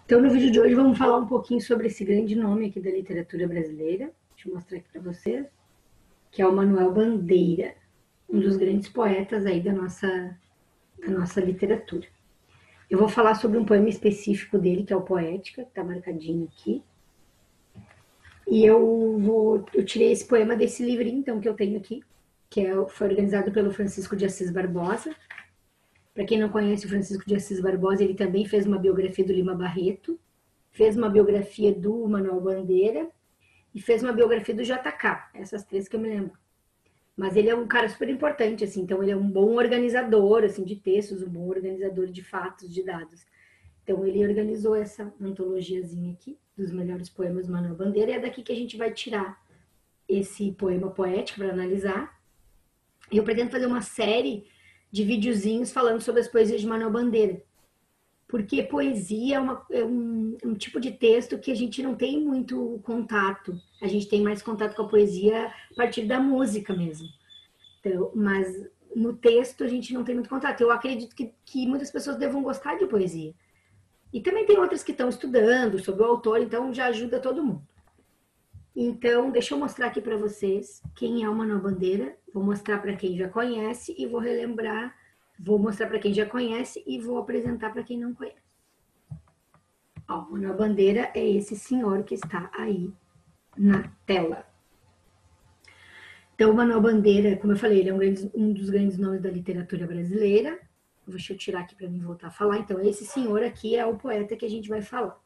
Então, no vídeo de hoje, vamos falar um pouquinho sobre esse grande nome aqui da literatura brasileira. Deixa eu mostrar aqui para vocês, que é o Manuel Bandeira, um dos grandes poetas aí da nossa literatura. Eu vou falar sobre um poema específico dele, que é o Poética, que está marcadinho aqui. E eu tirei esse poema desse livrinho, então, que eu tenho aqui, foi organizado pelo Francisco de Assis Barbosa. Para quem não conhece o Francisco de Assis Barbosa, ele também fez uma biografia do Lima Barreto, fez uma biografia do Manuel Bandeira e fez uma biografia do JK, essas três que eu me lembro. Mas ele é um cara super importante, assim, então ele é um bom organizador, assim, de textos, um bom organizador de fatos, de dados. Então ele organizou essa antologiazinha aqui, dos melhores poemas do Manuel Bandeira, e é daqui que a gente vai tirar esse poema poético para analisar. E eu pretendo fazer uma série de videozinhos falando sobre as poesias de Manuel Bandeira. Porque poesia é um tipo de texto que a gente não tem muito contato. A gente tem mais contato com a poesia a partir da música mesmo. Então, mas no texto a gente não tem muito contato. Eu acredito que muitas pessoas devam gostar de poesia. E também tem outras que estão estudando sobre o autor, então já ajuda todo mundo. Então, deixa eu mostrar aqui para vocês quem é o Manuel Bandeira. Vou mostrar para quem já conhece e vou relembrar. Vou mostrar para quem já conhece e vou apresentar para quem não conhece. Ó, o Manuel Bandeira é esse senhor que está aí na tela. Então, o Manuel Bandeira, como eu falei, ele é um dos grandes nomes da literatura brasileira. Deixa eu tirar aqui para mim voltar a falar. Então, esse senhor aqui é o poeta que a gente vai falar.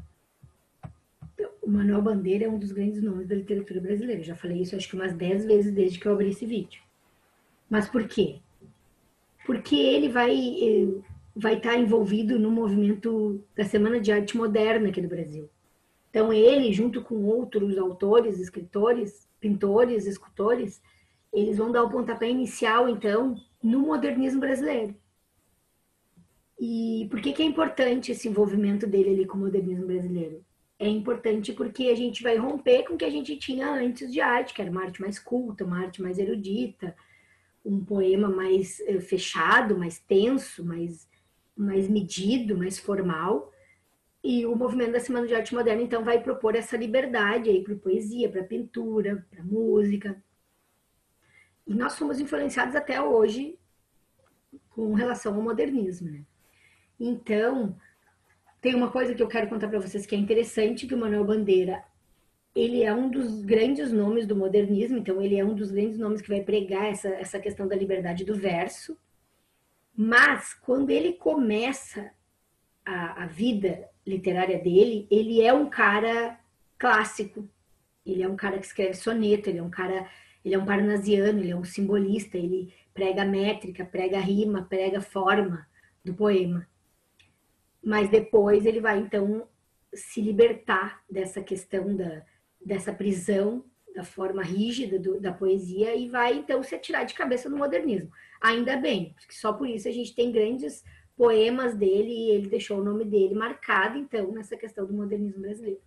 Então, o Manuel Bandeira é um dos grandes nomes da literatura brasileira. Eu já falei isso acho que umas 10 vezes desde que eu abri esse vídeo. Mas por quê? Porque ele vai estar envolvido no movimento da Semana de Arte Moderna aqui do Brasil. Então ele, junto com outros autores, escritores, pintores, escultores, eles vão dar o pontapé inicial, então, no modernismo brasileiro. E por que é importante esse envolvimento dele ali com o modernismo brasileiro? É importante porque a gente vai romper com o que a gente tinha antes de arte, que era uma arte mais culta, uma arte mais erudita, um poema mais fechado, mais tenso, mais medido, mais formal. E o movimento da Semana de Arte Moderna, então, vai propor essa liberdade aí para a poesia, para a pintura, para a música. E nós somos influenciados até hoje com relação ao modernismo, né? Então, tem uma coisa que eu quero contar para vocês que é interessante, que o Manuel Bandeira, ele é um dos grandes nomes do modernismo, então ele é um dos grandes nomes que vai pregar essa questão da liberdade do verso. Mas, quando ele começa a vida literária dele, ele é um cara clássico. Ele é um cara que escreve soneto, ele é um parnasiano, ele é um simbolista, ele prega métrica, prega rima, prega forma do poema. Mas depois ele vai, então, se libertar dessa questão dessa prisão, da forma rígida da poesia e vai, então, se atirar de cabeça no modernismo. Ainda bem, porque só por isso a gente tem grandes poemas dele e ele deixou o nome dele marcado, então, nessa questão do modernismo brasileiro.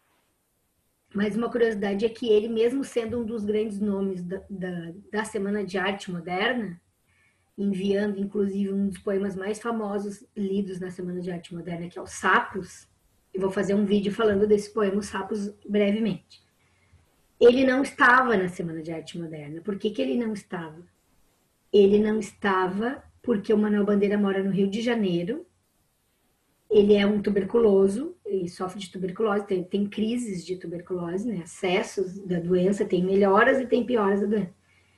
Mas uma curiosidade é que ele, mesmo sendo um dos grandes nomes da Semana de Arte Moderna, enviando, inclusive, um dos poemas mais famosos lidos na Semana de Arte Moderna, que é o Sapos, eu vou fazer um vídeo falando desse poema, Os Sapos, brevemente. Ele não estava na Semana de Arte Moderna. Por que ele não estava? Ele não estava porque o Manuel Bandeira mora no Rio de Janeiro. Ele é um tuberculoso, ele sofre de tuberculose, tem crises de tuberculose, né? Acessos da doença, tem melhoras e tem pioras da doença.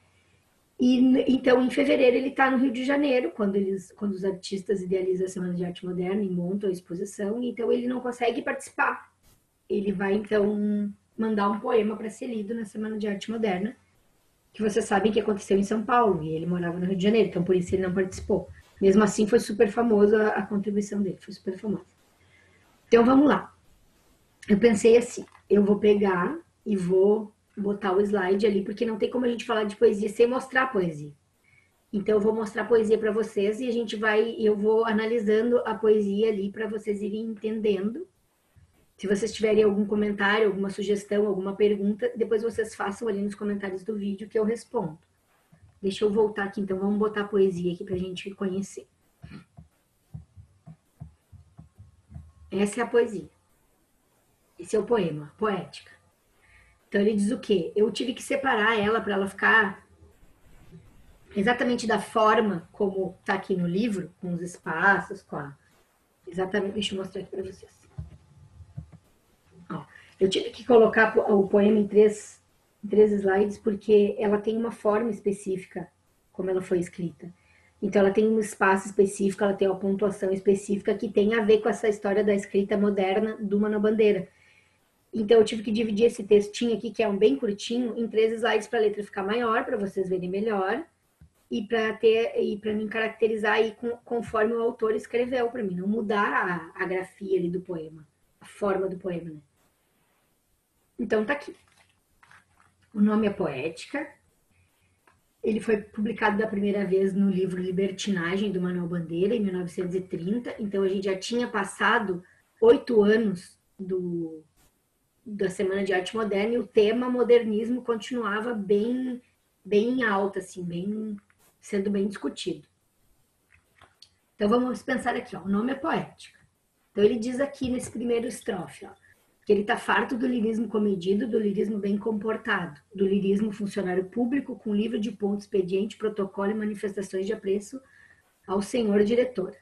E então, em fevereiro, ele está no Rio de Janeiro, quando os artistas idealizam a Semana de Arte Moderna e montam a exposição, então ele não consegue participar. Ele vai, então, mandar um poema para ser lido na Semana de Arte Moderna, que vocês sabem que aconteceu em São Paulo, e ele morava no Rio de Janeiro, então por isso ele não participou. Mesmo assim, foi super famoso a contribuição dele, foi super famosa. Então, vamos lá. Eu pensei assim, eu vou pegar e vou botar o slide ali, porque não tem como a gente falar de poesia sem mostrar a poesia. Então, eu vou mostrar a poesia para vocês e eu vou analisando a poesia ali para vocês irem entendendo. Se vocês tiverem algum comentário, alguma sugestão, alguma pergunta, depois vocês façam ali nos comentários do vídeo que eu respondo. Deixa eu voltar aqui, então vamos botar a poesia aqui para a gente conhecer. Essa é a poesia. Esse é o poema, poética. Então ele diz o quê? Eu tive que separar ela para ela ficar exatamente da forma como está aqui no livro, com os espaços, com a... Exatamente, deixa eu mostrar aqui para vocês. Ó, eu tive que colocar o poema em três slides porque ela tem uma forma específica como ela foi escrita. Então ela tem um espaço específico, ela tem uma pontuação específica que tem a ver com essa história da escrita moderna do Manoel Bandeira. Então eu tive que dividir esse textinho aqui, que é um bem curtinho, em três slides para a letra ficar maior, para vocês verem melhor, e para mim caracterizar aí conforme o autor escreveu, para mim não mudar a grafia ali do poema, a forma do poema, né? Então tá aqui. O nome é Poética. Ele foi publicado da primeira vez no livro Libertinagem, do Manoel Bandeira, em 1930. Então a gente já tinha passado 8 anos da Semana de Arte Moderna e o tema modernismo continuava bem em alta, assim, sendo bem discutido. Então vamos pensar aqui, ó, o nome é Poética. Então ele diz aqui nesse primeiro estrofe, ó, que ele está farto do lirismo comedido, do lirismo bem comportado, do lirismo funcionário público com livro de ponto, expediente, protocolo e manifestações de apreço ao senhor diretor.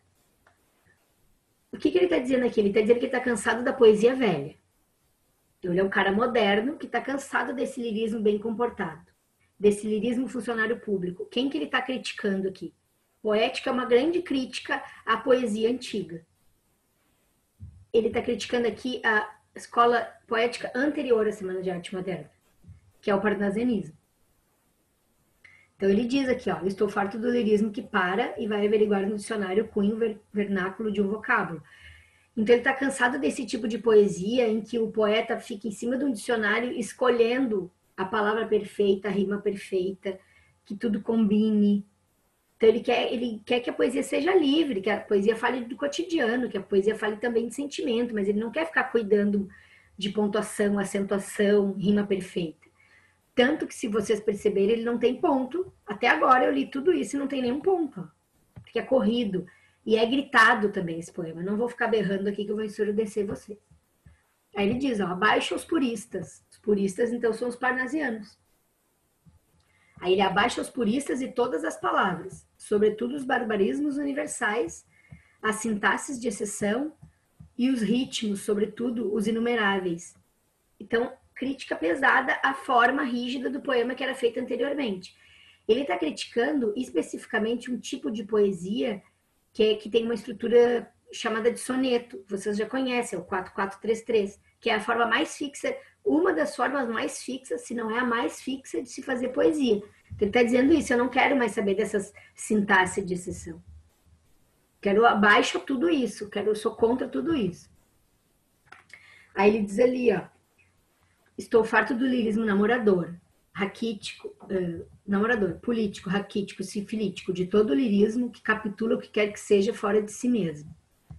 O que ele está dizendo aqui? Ele está dizendo que ele está cansado da poesia velha. Então, ele é um cara moderno que está cansado desse lirismo bem comportado, desse lirismo funcionário público. Quem que ele está criticando aqui? Poética é uma grande crítica à poesia antiga. Ele está criticando aqui a escola poética anterior à Semana de Arte Moderna, que é o parnasianismo. Então ele diz aqui, ó, estou farto do lirismo que para e vai averiguar no dicionário o cunho vernáculo de um vocábulo. Então ele está cansado desse tipo de poesia em que o poeta fica em cima de um dicionário escolhendo a palavra perfeita, a rima perfeita, que tudo combine. Então ele quer que a poesia seja livre, que a poesia fale do cotidiano, que a poesia fale também de sentimento, mas ele não quer ficar cuidando de pontuação, acentuação, rima perfeita. Tanto que, se vocês perceberem, ele não tem ponto. Até agora eu li tudo isso e não tem nenhum ponto. Porque é corrido. E é gritado também esse poema. Não vou ficar berrando aqui que eu vou ensurdecer vocês. Aí ele diz, ó, abaixa os puristas. Os puristas, então, são os parnasianos. Aí ele abaixa os puristas e todas as palavras, sobretudo os barbarismos universais, as sintaxes de exceção e os ritmos, sobretudo os inumeráveis. Então, crítica pesada à forma rígida do poema que era feita anteriormente. Ele está criticando especificamente um tipo de poesia que tem uma estrutura chamada de soneto. Vocês já conhecem, é o 4433, que é a forma mais fixa, uma das formas mais fixas, se não é a mais fixa, de se fazer poesia. Então, ele está dizendo isso, eu não quero mais saber dessas sintaxes de exceção. Quero abaixo tudo isso, eu sou contra tudo isso. Aí ele diz ali, ó, estou farto do lirismo namorador, raquítico, namorador, político, raquítico, sifilítico, de todo o lirismo que capitula o que quer que seja fora de si mesmo.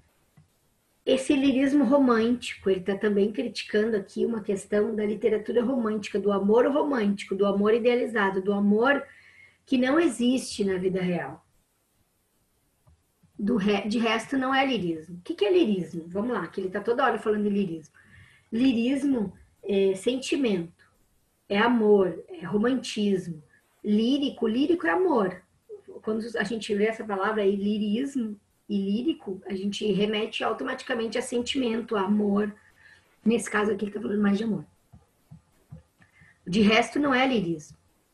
Esse lirismo romântico, ele está também criticando aqui uma questão da literatura romântica, do amor idealizado, do amor que não existe na vida real. De resto, não é lirismo. O que é lirismo? Vamos lá, que ele está toda hora falando de lirismo. Lirismo é sentimento, é amor, é romantismo. Lírico é amor. Quando a gente lê essa palavra aí, lirismo e lírico, a gente remete automaticamente a sentimento, a amor. Nesse caso aqui, ele está falando mais de amor. De resto, não é lirismo.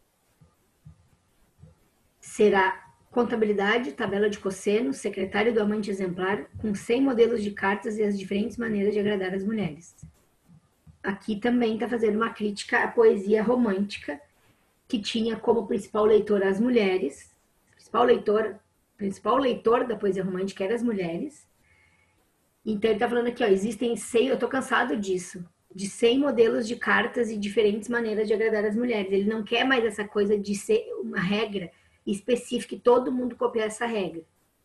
Será contabilidade, tabela de cosseno, secretário do amante exemplar, com 100 modelos de cartas e as diferentes maneiras de agradar as mulheres. Aqui também está fazendo uma crítica à poesia romântica, que tinha como principal leitor as mulheres, principal leitor da poesia romântica eram as mulheres. Então ele está falando aqui, ó, existem 100, eu estou cansado disso, de 100 modelos de cartas e diferentes maneiras de agradar as mulheres. Ele não quer mais essa coisa de ser uma regra específica e todo mundo copiar essa regra.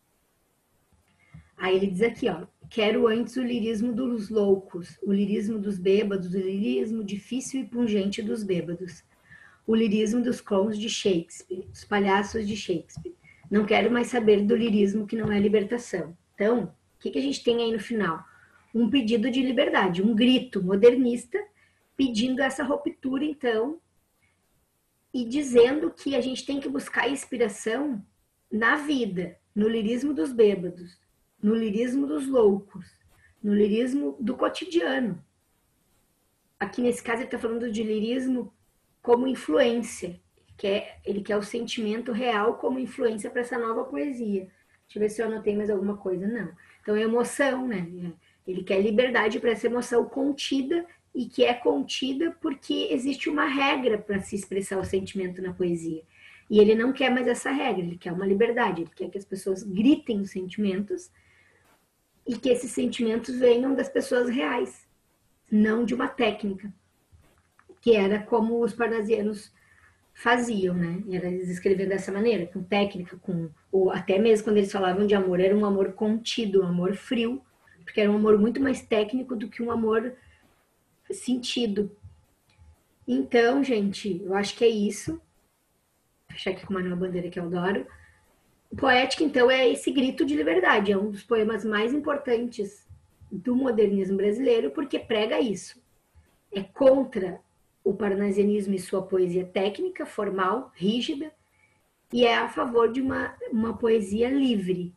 Aí ele diz aqui, ó, quero antes o lirismo dos loucos, o lirismo dos bêbados, o lirismo difícil e pungente dos bêbados, o lirismo dos clowns de Shakespeare, os palhaços de Shakespeare. Não quero mais saber do lirismo que não é libertação. Então, o que a gente tem aí no final? um pedido de liberdade, um grito modernista pedindo essa ruptura, então, e dizendo que a gente tem que buscar inspiração na vida, no lirismo dos bêbados, no lirismo dos loucos, no lirismo do cotidiano. Aqui nesse caso ele está falando de lirismo como influência, ele quer o sentimento real como influência para essa nova poesia. Deixa eu ver se eu anotei mais alguma coisa. Não. Então é emoção, né? Ele quer liberdade para essa emoção contida e que é contida porque existe uma regra para se expressar o sentimento na poesia. E ele não quer mais essa regra, ele quer uma liberdade, ele quer que as pessoas gritem os sentimentos e que esses sentimentos venham das pessoas reais, não de uma técnica, que era como os parnasianos faziam, né? Era eles escreviam dessa maneira, com técnica, ou até mesmo quando eles falavam de amor, era um amor contido, um amor frio, porque era um amor muito mais técnico do que um amor sentido. Então, gente, eu acho que é isso. Vou fechar aqui com o Manuel Bandeira, que eu adoro. Poética, então, é esse grito de liberdade. É um dos poemas mais importantes do modernismo brasileiro, porque prega isso. É contra o parnasianismo e sua poesia técnica, formal, rígida, e é a favor de uma poesia livre,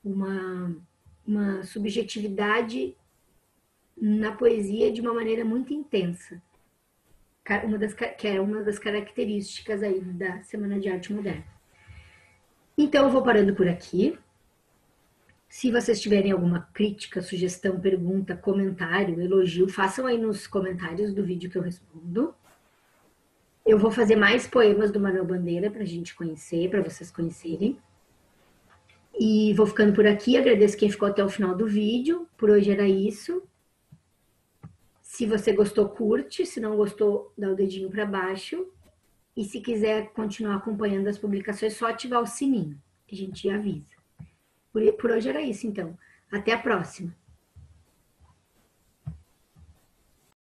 uma subjetividade na poesia de uma maneira muito intensa, que é uma das características aí da Semana de Arte Moderna. Então eu vou parando por aqui. Se vocês tiverem alguma crítica, sugestão, pergunta, comentário, elogio, façam aí nos comentários do vídeo que eu respondo. Eu vou fazer mais poemas do Manuel Bandeira para a gente conhecer, para vocês conhecerem. E vou ficando por aqui. Agradeço quem ficou até o final do vídeo. Por hoje era isso. Se você gostou, curte. Se não gostou, dá o dedinho para baixo. E se quiser continuar acompanhando as publicações, é só ativar o sininho. A gente avisa. Por hoje era isso, então. Até a próxima.